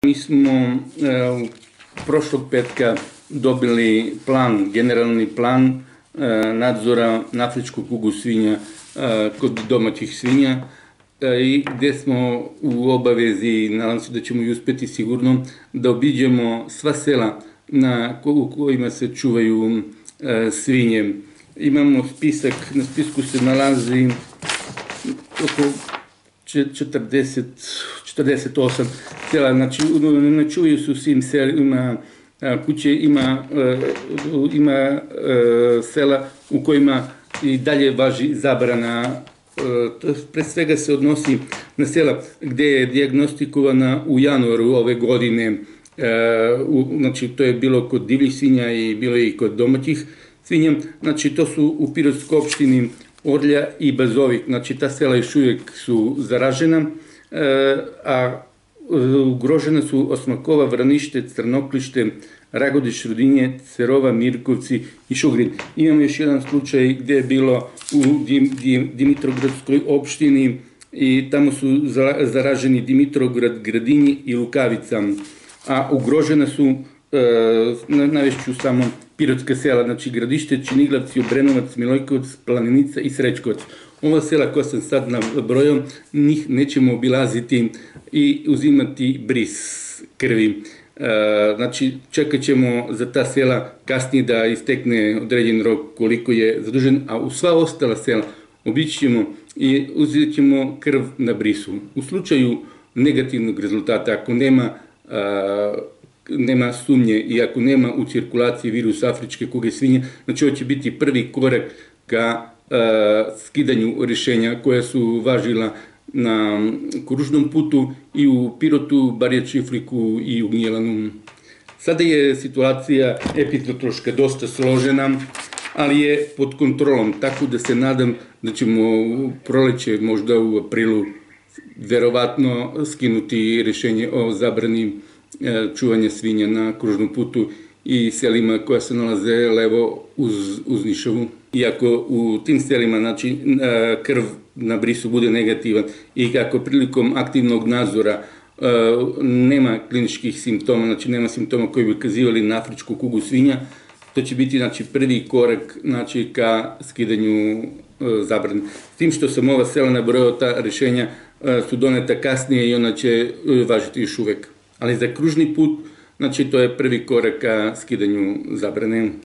Mi smo prošlog petka dobili plan, generalni plan nadzora na afričku kugu svinja kod domaćih svinja i gdje smo u obavezi, nadam se da ćemo i uspjeti sigurno, da obiđemo sva sela u kojima se čuvaju svinje. Imamo spisak, na spisku se nalazi oko 48 sela, znači ne čuvaju se u svim selima kuće, ima sela u kojima i dalje važi zabrana. Pre svega se odnosi na sela gdje je dijagnostikovana u januaru ove godine, znači to je bilo kod divljih svinja i bilo je i kod domaćih svinja, znači to su u Pirotskoj opštini Orlja i Bazovik, znači ta sela još uvijek su zaražena, a ugrožena su Osmakova, Vranište, Crnoklište, Ragodiš, Rudinje, Cerova, Mirkovci i Šugrin. Imamo još jedan slučaj gdje je bilo u Dimitrovgradskoj opštini i tamo su zaraženi Dimitrovgrad, Gradinji i Lukavica, a ugrožena su, navešću samo pirotska sela, znači Gradište, Činiglavci, Obrenovac, Milojkovac, Planinica i Srećkovac. Ova sela koja sam sad nabrojao, njih nećemo obilaziti i uzimati bris krvi. Znači čekat ćemo za ta sela kasnije da istekne određen rok koliko je zadužen, a u sva ostala sela obići ćemo i uzet ćemo krv na brisu. U slučaju negativnog rezultata, ako nema sumnje i ako nema u cirkulaciji virusa afričke kuge svinja, znači ovo će biti prvi korak ka skidanju rješenja koja su važila na kružnom putu i u Pirotu, Barija Čifliku i u Gnjelanu. Sada je situacija epidemiološka dosta složena, ali je pod kontrolom, tako da se nadam da ćemo u proleće, možda u aprilu, verovatno skinuti rješenje o zabrani čuvanja svinja na kružnom putu i selima koja se nalaze levo uz Nišovu. Iako u tim selima, znači, krv na brisu bude negativan i ako prilikom aktivnog nadzora nema kliničkih simptoma, znači nema simptoma koji bi ukazivali na afričku kugu svinja, to će biti, znači, prvi korak, znači, ka skidanju zabrane. S tim što sam ova sela nabrojao, ta rješenja su doneta kasnije i ona će važiti još uvek. Ali za kružni put, znači, to je prvi korak ka skidanju zabrane.